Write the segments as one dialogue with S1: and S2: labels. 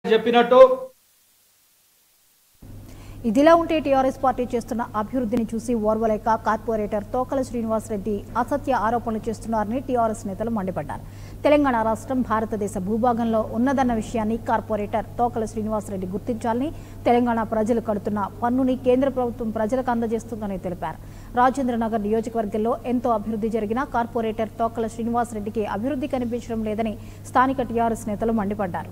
S1: చెప్పినట్టు
S2: ఇదిలా ఉంటే టీఆర్ఎస్ పార్టీ చేస్తున్న అభివృద్ధిని చూసి ఓర్వలేక కార్పొరేటర్ తోకల శ్రీనివాస్ రెడ్డి అసత్య ఆరోపణలు చేస్తున్నారని టీఆర్ఎస్ నేతలు మండిపడ్డారు. తెలంగాణ రాష్ట్రం భారతదేశ భూభాగంలో ఉన్నదన్న విషయాన్ని కార్పొరేటర్ తోకల శ్రీనివాస్ రెడ్డి గుర్తించాలని, తెలంగాణ ప్రజలు కడుతున్న పన్నుని కేంద్ర ప్రభుత్వం ప్రజలకు అందజేస్తుందని తెలిపారు. రాజేంద్రనగర్ నియోజకవర్గంలో ఎంతో అభివృద్ధి జరిగినా కార్పొరేటర్ తోకల శ్రీనివాస్ రెడ్డికి అభివృద్ధి కనిపించడం లేదని స్థానిక టీఆర్ఎస్ నేతలు మండిపడ్డారు.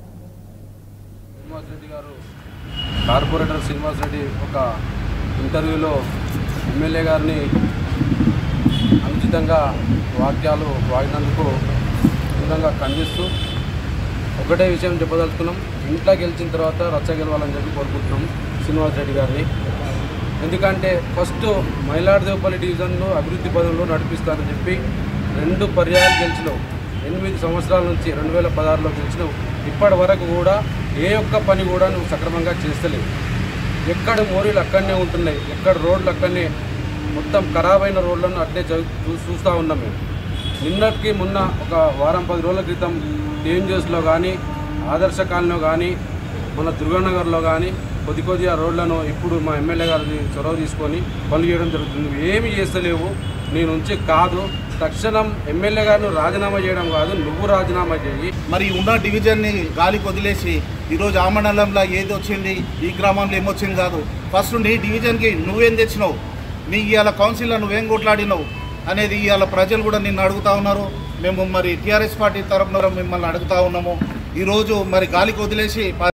S3: కార్పొరేటర్ శ్రీనివాస్ రెడ్డి ఒక ఇంటర్వ్యూలో ఎమ్మెల్యే గారిని అనుచితంగా వాక్యాలు వాడినందుకు తీవ్రంగా ఖండిస్తూ ఒకటే విషయం చెప్పదలుచుకున్నాం. ఇంట్లో గెలిచిన తర్వాత రచ్చ గెలవాలని చెప్పి కోరుకుంటున్నాం శ్రీనివాస్ రెడ్డి గారిని. ఎందుకంటే ఫస్ట్ మైలార్దేవపల్లి డివిజన్లో అభివృద్ధి పదంలో నడిపిస్తానని చెప్పి 2 పర్యాయాలు గెలిచినావు. 8 సంవత్సరాల నుంచి 2016లో గెలిచినావు. ఇప్పటి వరకు కూడా ఏ ఒక్క పని కూడా నువ్వు సక్రమంగా చేస్తలేవు. ఎక్కడ మోరీలు అక్కడనే ఉంటున్నాయి, ఎక్కడ రోడ్లు అక్కడనే మొత్తం ఖరాబైన రోడ్లను అట్లే చూస్తూ ఉన్నాం మేము. నిన్నటికి మొన్న ఒక వారం 10 రోజుల క్రితం టీఎన్జిఎస్లో కానీ, ఆదర్శ కాలనీలో కానీ, మన దుర్గానగర్లో కానీ కొద్ది ఆ రోడ్లను ఇప్పుడు మా ఎమ్మెల్యే గారిని చొరవ తీసుకొని పనులు చేయడం జరుగుతుంది. నువ్వు ఏమి చేస్తలేవు, నీ నుంచి కాదు. తక్షణం ఎమ్మెల్యే గారిని రాజీనామా చేయడం కాదు, నువ్వు రాజీనామా చేయి.
S4: మరి ఉన్న డివిజన్ని గాలికి వదిలేసి ఈరోజు ఆ మండలంలో ఏది వచ్చింది, ఈ గ్రామంలో ఏమొచ్చింది కాదు. ఫస్ట్ నీ డివిజన్కి నువ్వేం తెచ్చినావు, నీ ఇవాళ కౌన్సిల్లో నువ్వేం కొట్లాడినావు అనేది ఇవాళ ప్రజలు కూడా నిన్ను అడుగుతూ ఉన్నారు. మేము మరి టీఆర్ఎస్ పార్టీ తరఫున మిమ్మల్ని అడుగుతూ ఉన్నాము. ఈరోజు మరి గాలికి వదిలేసి